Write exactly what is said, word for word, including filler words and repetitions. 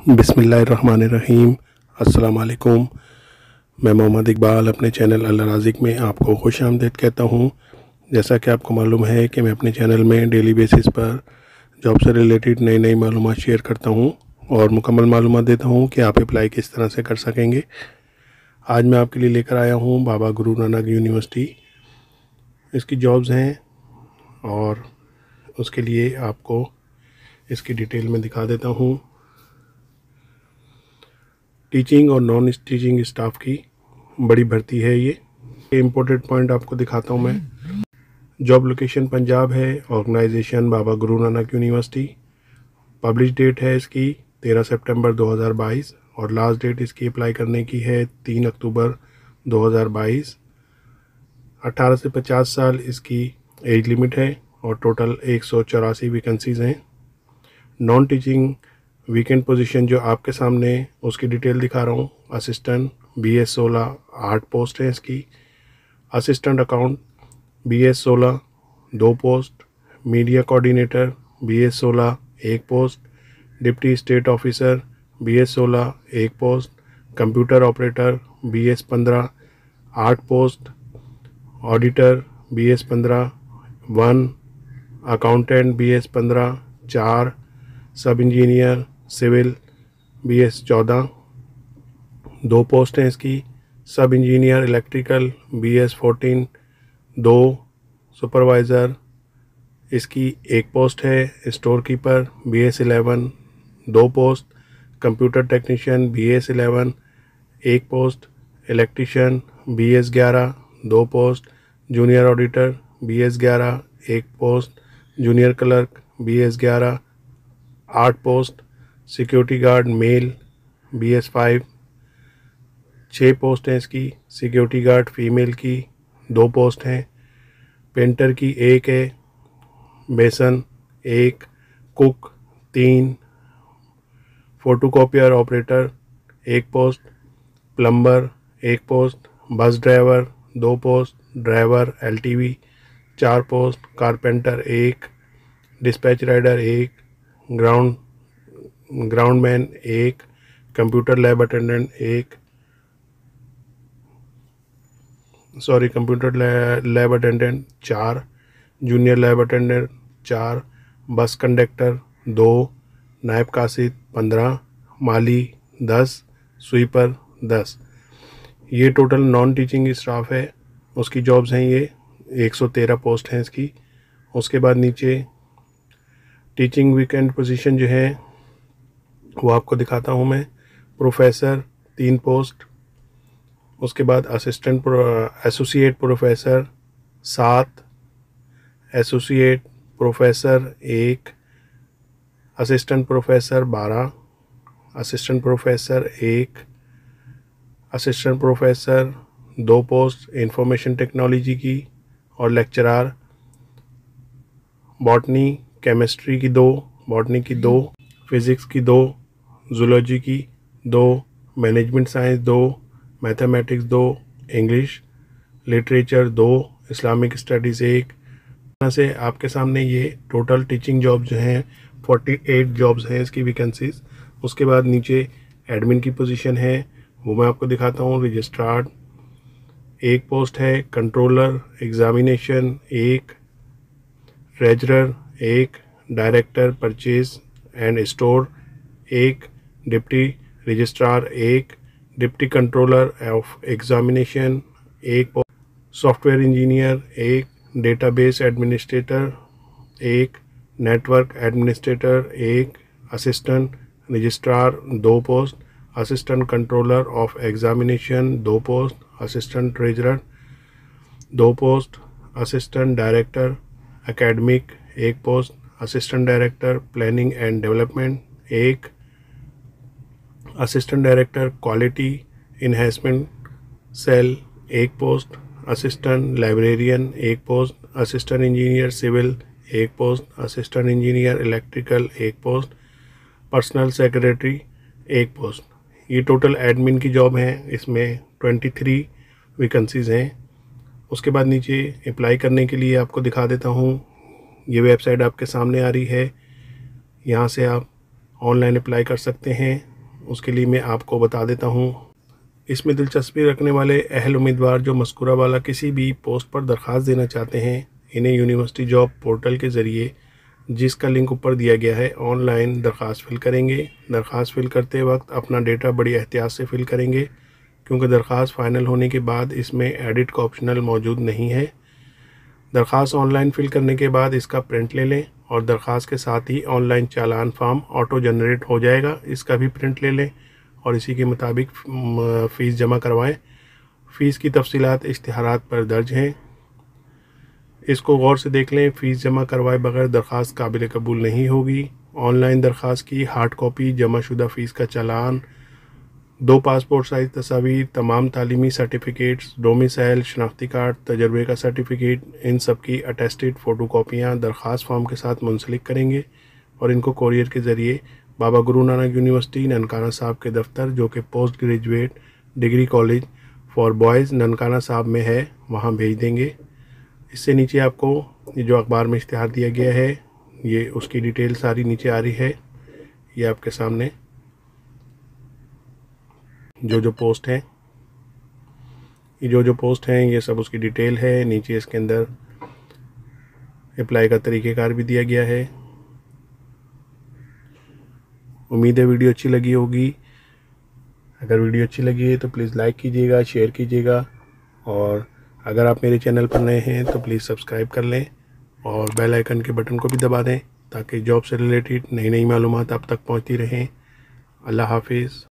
बिस्मिल्लाहिर्रहमानिर्रहीम। अस्सलाम वालेकुम। मैं मोहम्मद इकबाल अपने चैनल अल राज़िक में आपको खुश आमदीद कहता हूँ। जैसा कि आपको मालूम है कि मैं अपने चैनल में डेली बेसिस पर जॉब से रिलेटेड नई नई मालूमात शेयर करता हूँ और मुकम्मल मालूमात देता हूँ कि आप अप्लाई किस तरह से कर सकेंगे। आज मैं आपके लिए लेकर आया हूँ बाबा गुरु नानक यूनिवर्सिटी, इसकी जॉब्स हैं और उसके लिए आपको इसकी डिटेल में दिखा देता हूँ। टीचिंग और नॉन टीचिंग स्टाफ की बड़ी भर्ती है। ये इम्पोर्टेंट पॉइंट आपको दिखाता हूँ मैं। जॉब लोकेशन पंजाब है। Organisation Baba Guru Nanak university. Publish date है इसकी तेरह सितंबर दो हज़ार बाईस और लास्ट डेट इसकी अप्लाई करने की है तीन अक्टूबर दो हज़ार बाईस। अठारह से पचास साल इसकी एज लिमिट है और टोटल एक सौ चौरासी वैकेंसीज़ हैं। नॉन टीचिंग वीकेंड पोजीशन जो आपके सामने उसकी डिटेल दिखा रहा हूँ। असिस्टेंट बी एस सोलह आठ पोस्ट है इसकी। असिस्टेंट अकाउंट बी एस सोलह दो post. Media coordinator B S सोलह एक post. Deputy state officer B S सोलह एक post. Computer operator B S पंद्रह आठ पोस्ट। ऑडिटर बी एस पंद्रह वन। अकाउंटेंट बी एस पंद्रह चार। सब इंजीनियर सिविल बी एस चौदह दो पोस्ट हैं इसकी। Sub engineer electrical B S fourteen दो। सुपरवाइज़र इसकी एक पोस्ट है। Store keeper B S eleven दो post. Computer technician B S eleven एक पोस्ट। इलेक्ट्रीशियन बी एस ग्यारह दो post. Junior auditor B S ग्यारह एक post. Junior clerk B S ग्यारह आठ post. Security guard male B S five छः post हैं इसकी। सिक्योरिटी गार्ड फीमेल की दो पोस्ट हैं। पेंटर की एक है। बेसन एक। कुक तीन। फोटोकॉपियर ऑपरेटर एक पोस्ट। प्लम्बर एक पोस्ट। बस ड्राइवर दो post. Driver L T V चार पोस्ट। कारपेंटर एक। डिस्पैच राइडर एक। ग्राउंड ग्राउंडमैन एक। कंप्यूटर लैब अटेंडेंट एक सॉरी कंप्यूटर लैब अटेंडेंट चार। जूनियर लैब अटेंडेंट चार। बस कंडक्टर दो। नायब कासिद पंद्रह। माली दस। स्वीपर दस। ये टोटल नॉन टीचिंग स्टाफ है, उसकी जॉब्स हैं। ये एक सौ तेरह पोस्ट हैं इसकी। उसके बाद नीचे टीचिंग वीकेंड पोजीशन जो है वो आपको दिखाता हूँ मैं। प्रोफेसर तीन पोस्ट। उसके बाद असिस्टेंट एसोसिएट प्रोफेसर सात। एसोसिएट प्रोफेसर एक। असिस्टेंट प्रोफेसर बारह। असिस्टेंट प्रोफेसर एक। असिस्टेंट प्रोफेसर दो पोस्ट इंफॉर्मेशन टेक्नोलॉजी की और लेक्चरार बॉटनी केमिस्ट्री की दो। बॉटनी की दो। फिज़िक्स की दो। जूलॉजी की दो। मैनेजमेंट साइंस दो। मैथमेटिक्स दो। इंग्लिश लिटरेचर दो। इस्लामिक स्टडीज़ एक। तरह से आपके सामने ये टोटल टीचिंग जॉब जो हैं अड़तालीस जॉब्स हैं इसकी वैकेंसीज। उसके बाद नीचे एडमिन की पोजीशन है, वो मैं आपको दिखाता हूँ। रजिस्ट्रार एक पोस्ट है। कंट्रोलर एग्जामिनेशन एक। ट्रेजरर एक। डायरेक्टर परचेज एंड स्टोर एक। डिप्टी रजिस्ट्रार एक। डिप्टी कंट्रोलर ऑफ एग्जामिनेशन एक। सॉफ्टवेयर इंजीनियर एक। डेटाबेस एडमिनिस्ट्रेटर एक। नेटवर्क एडमिनिस्ट्रेटर एक। असिस्टेंट रजिस्ट्रार दो post. Assistant controller of examination दो पोस्ट। असिस्टेंट ट्रेजरर दो पोस्ट। असिस्टेंट डायरेक्टर एकेडमिक एक post. Assistant director planning and development एक। Assistant director quality enhancement cell एक post. Assistant librarian एक post. Assistant engineer civil एक post. Assistant engineer electrical एक post. Personal secretary एक post. ये total admin की job हैं, इसमें तेईस वैकेंसीज़ हैं। उसके बाद नीचे अप्लाई करने के लिए आपको दिखा देता हूँ। ये वेबसाइट आपके सामने आ रही है, यहाँ से आप ऑनलाइन अप्लाई कर सकते हैं। उसके लिए मैं आपको बता देता हूँ। इसमें दिलचस्पी रखने वाले अहल उम्मीदवार जो मज़कूरा वाला किसी भी पोस्ट पर दरख्वास्त देना चाहते हैं, इन्हें यूनिवर्सिटी जॉब पोर्टल के ज़रिए, जिसका लिंक ऊपर दिया गया है, ऑनलाइन दरख्वास्त फ़िल करेंगे। दरख्वास्त फ़िल करते वक्त अपना डेटा बड़ी एहतियात से फ़िल करेंगे, क्योंकि दरख्वास्त फ़ाइनल होने के बाद इसमें एडिट का ऑप्शनल मौजूद नहीं है। दरख्वास्त ऑनलाइन फ़िल करने के बाद इसका प्रिंट ले लें और दरख्वास्त के साथ ही online challan form auto generate हो जाएगा, इसका भी प्रिंट ले लें और इसी के मुताबिक फ़ीस जमा करवाएं। फ़ीस की तफसीलात इश्तिहारात पर दर्ज हैं, इसको गौर से देख लें। फ़ीस जमा करवाए बगैर दरख्वास्त काबिल कबूल नहीं होगी। ऑनलाइन दरख्वास्त की हार्ड कॉपी, जमाशुदा फ़ीस का चालान, दो पासपोर्ट साइज़ तस्वीर, तमाम तालीमी सर्टिफिकेट्स, डोमिसाइल, शनाख्ती कार्ड, तजर्बे का सर्टिफिकेट, इन सब की अटेस्टेड फ़ोटो कॉपियाँ दरख्वास्त फॉर्म के साथ मुंसलिक करेंगे और इनको कोरियर के ज़रिए बाबा गुरु नानक यूनिवर्सिटी ननकाना साहब के दफ्तर, जो कि post graduate degree college for boys Nankana Sahib में है, वहाँ भेज देंगे। इससे नीचे आपको ये जो अखबार में इश्तिहार दिया गया है, ये उसकी डिटेल सारी नीचे आ रही है। ये आपके सामने जो जो पोस्ट हैं, ये जो जो पोस्ट हैं, ये सब उसकी डिटेल है। नीचे इसके अंदर अप्लाई का तरीक़ेकार भी दिया गया है। उम्मीद है वीडियो अच्छी लगी होगी। अगर वीडियो अच्छी लगी है तो प्लीज़ लाइक कीजिएगा, शेयर कीजिएगा, और अगर आप मेरे चैनल पर नए हैं तो प्लीज़ सब्सक्राइब कर लें और बेल आइकन के बटन को भी दबा दें, ताकि जॉब से रिलेटेड नई नई मालूमात आप तक पहुंचती रहें। अल्लाह हाफिज़।